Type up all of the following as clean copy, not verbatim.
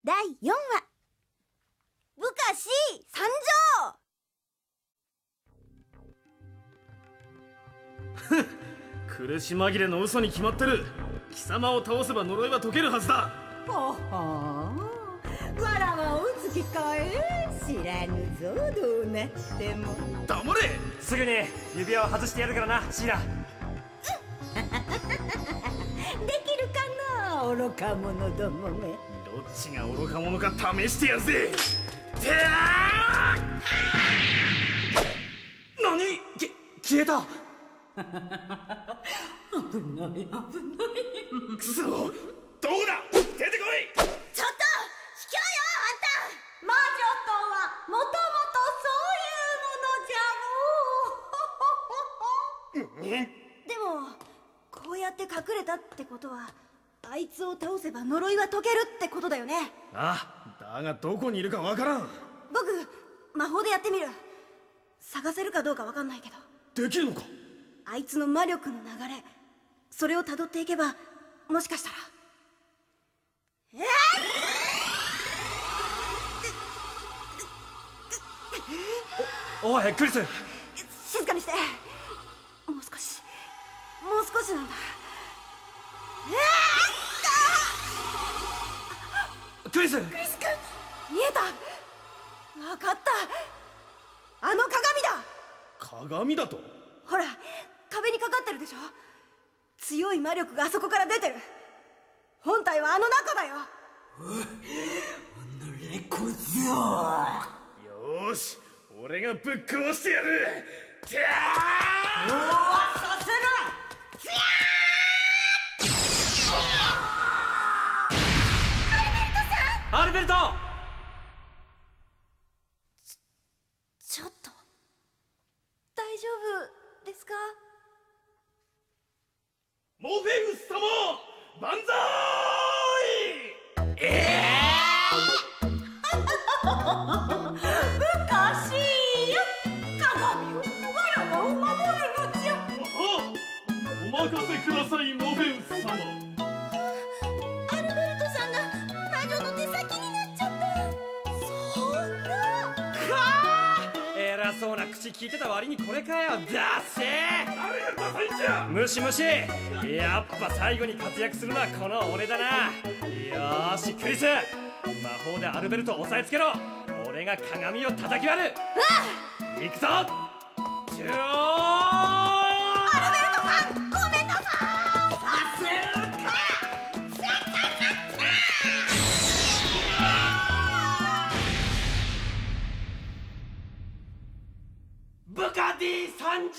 第4話部下 C 参上。 苦し紛れの嘘に決まってる。貴様を倒せば呪いは解けるはずだ。 ほほー、わらわを打つ気かい。知らぬぞ、どうなっても。 黙れ。 すぐに指輪を外してやるからな、シーラ。 できるかな、愚か者どもめ。 どっちが愚か者か試してやるぜ。何？消えた。 危ない危ない。 くそ、どこだ、出てこい。ちょっと、卑怯よ、あんた。魔女とはもともとそういうものじゃろう。 でもこうやって隠れたってことは、あいつを倒せば呪いは解けるってことだよね。 ああ、だがどこにいるかわからん。 僕魔法でやってみる。探せるかどうかわかんないけど。 できるのか。 あいつの魔力の流れ、それをたどっていけば、もしかしたら。 おい、クリス。 静かにして。もう少しなんだ。 クリス君、見えた。分かった。あの鏡だ。 鏡だと？ ほら、壁にかかってるでしょ。強い魔力があそこから出てる。本体はあの中だよ。 おのれこぞ。 よーし、俺がぶっ壊してやる。させろ。アルベルト！ ちょっと大丈夫ですか？ モフェウス様、万歳！ 昔よ、鏡をわらわを守るのじゃ。 お任せください、モフェウス様。 アルベルトさんが魔女の手先になっちゃった。そんな。 偉そうな口聞いてた割にこれかよ。だっせー。 誰がダサいんじゃ。 ムシムシ。やっぱ最後に活躍するのはこの俺だな。よーし、クリス、魔法でアルベルトを押さえつけろ。俺が鏡を叩き割る。行くぞ。ジュー。 アルベルトさん、ごめんなさい。 させるか。 ブカディ参上。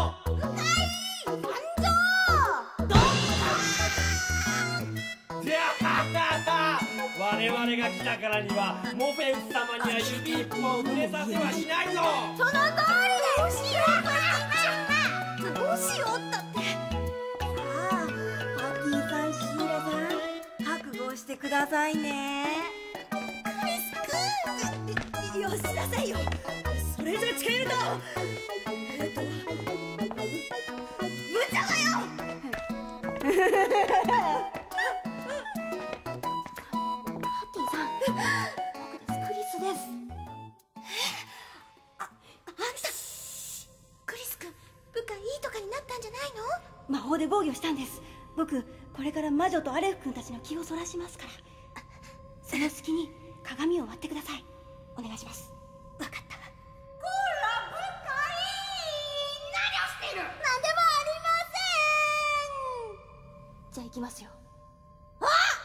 我々が来たからにはモフェウス様には指一本触れさせはしないぞ。 その通りだよ。どうしようったって。さあ、パティさん、シーラさん、覚悟してくださいね。クリス君、よしなさいよ。それじゃチェルド、無茶だよ。魔法で防御したんです。僕これから魔女とアレフ君たちの気をそらしますから。その隙に鏡を割ってください。お願いします。分かった。こら部下、何をしている。何でもありません。じゃあ行きますよ。あ、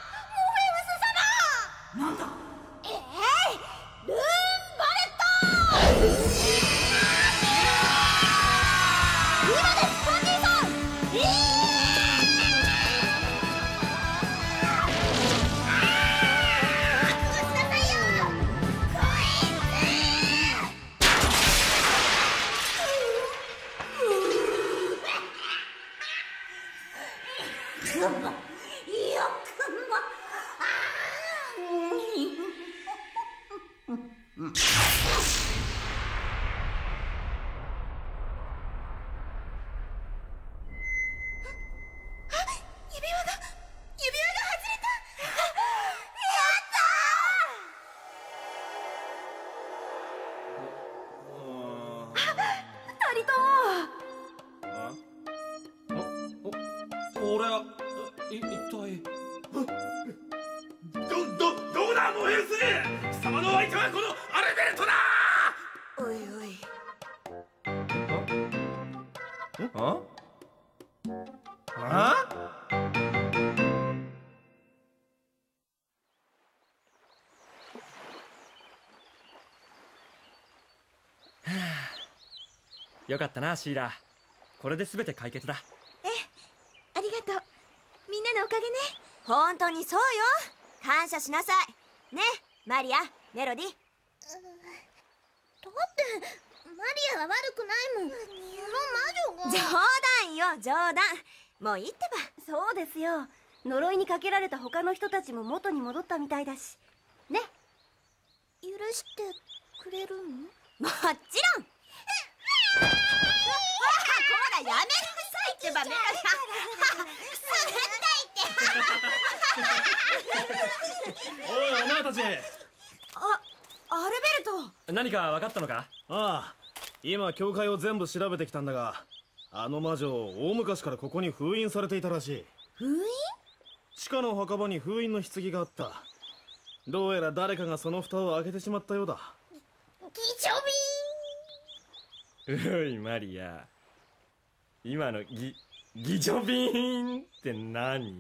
モフェウス様。なんだ。ルーンバレット。今です、パンディさん。 一体どうだモヘルス！貴様の相手はこのアルベルトだ！ おいおい。 よかったなシーラ。これで全て解決だ。 ありがとう。みんなのおかげね。 本当にそうよ。感謝しなさいね。マリア、メロディ。 だってマリアは悪くないもん。この魔女が。 冗談よ冗談。もういいってば。 そうですよ。呪いにかけられた他の人たちも元に戻ったみたいだしね。許してくれるの？ もちろん。ほらやめなさいってばメロディ。 おいお前たち。 アルベルト。 何か分かったのか？ ああ、今教会を全部調べてきたんだが、あの魔女大昔からここに封印されていたらしい。 封印？ 地下の墓場に封印の棺があった。どうやら誰かがその蓋を開けてしまったようだ。 ギチョビおいマリア、今のギジョビーンって何？ 何の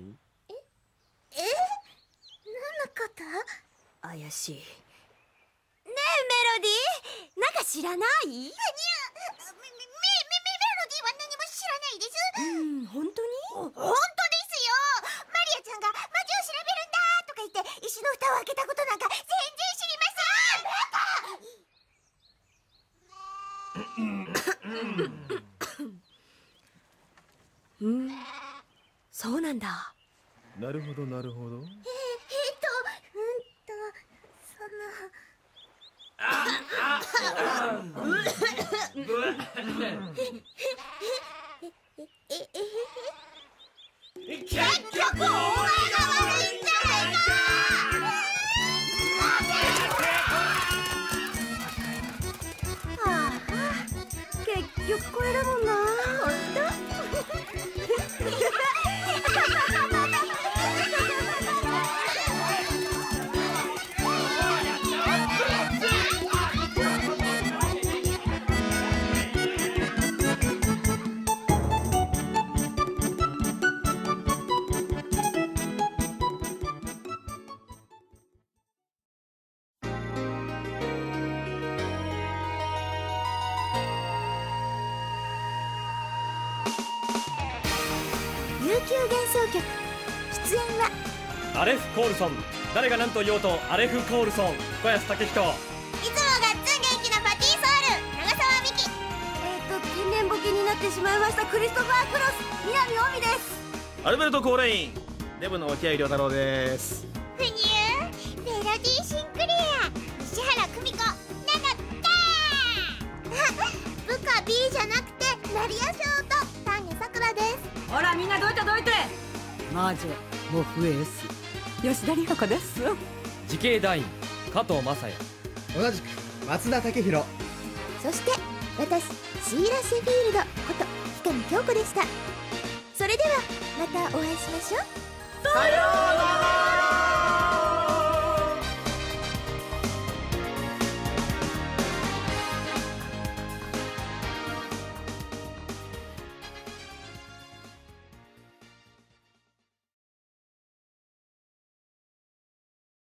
こと？ 怪しい。ねえメロディ、なんか知らない？メロディは何も知らないです。本当に？本当ですよ。マリアちゃんが魔女を調べるんだとか言って石の蓋を開けたことなんか全然知りません。そうなんだ。 なるほどなるほど。 結局お前が悪いんじゃないか。 結局これだもんな。ほんと？ 琉球幻想曲。出演はアレフ・コールソン。誰が何と言おうとアレフ・コールソン、小安武人。 いつもがっつん元気なパティソウル長澤美希。 天然ボケになってしまいましたクリストファー・クロス南尾美です。 アルベルト・コーレイン。デブの沖合亮太郎です。 ふにゅーメロディーシンクレア西原久美子なのだ。部下 B じゃなくてマリア賞と丹下さくらです。 ほらみんなどいてどいて。魔女モフエース吉田里帆子です。 時系団員加藤雅也。 同じく松田武弘。 そして私シーラ・シェフィールドこと氷上京子でした。それではまたお会いしましょう。 さようなら。